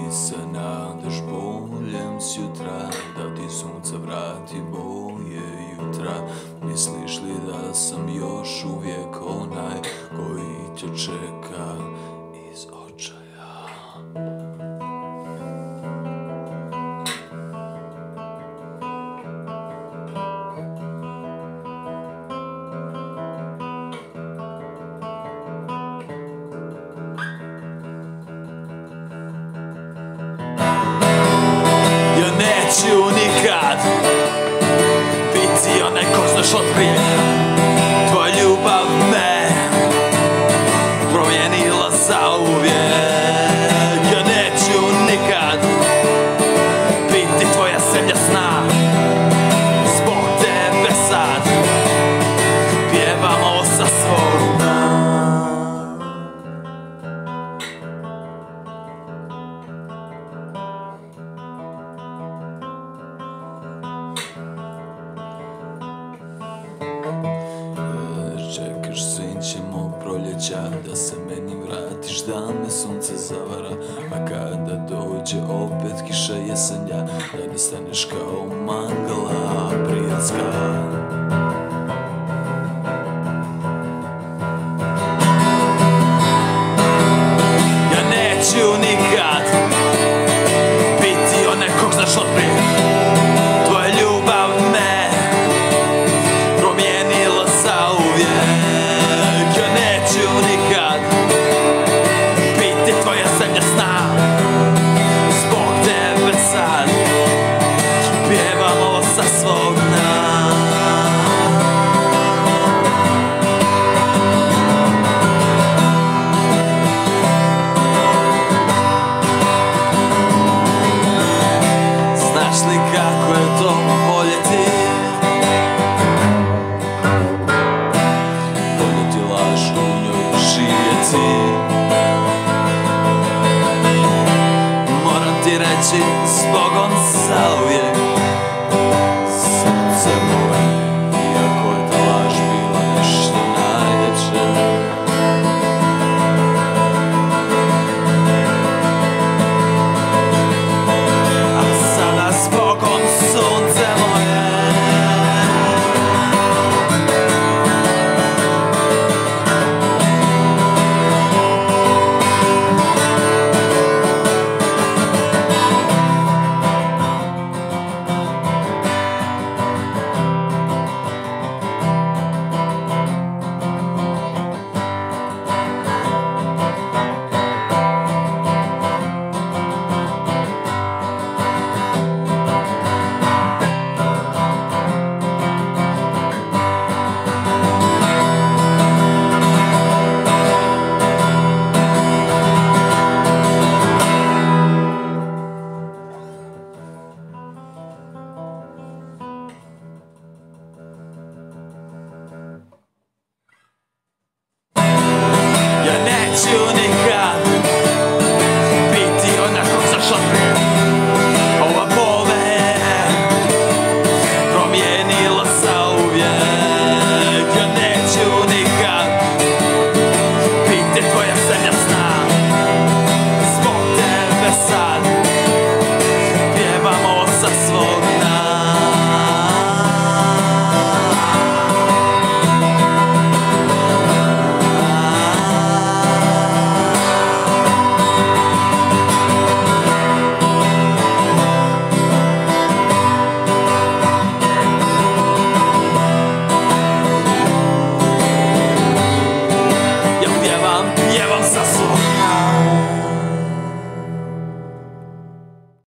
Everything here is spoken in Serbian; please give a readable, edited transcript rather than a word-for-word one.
li se nadaš boljem sutra, da ti sunce vrati boje jutra? Misliš li da sam još uvijek onaj koji te čeka iz očaja? Neću nikad biti onaj ko znaš od prije. Tvoja ljubav me promijenila zauvijek. Ja neću nikad biti tvoja zemlja sna. Zbog tebe sad pjevamo sa svog dna. Čekaš sinće mog proljeća, da se meni vratiš, da me sunce zavara. A kada dođe opet kiša jesenja, da ne staneš kao magla prijatska. Ja neću nikad biti onaj kog znaš od prije. Tvoja ljubav me promijenila zauvijek. Ja neću nikad biti tvoja zemlja sna. Zbog tebe sad pjevamo sa svog dna. Znaš li kako je to voljeti? Moram ti reći, s Bogom zauvijek.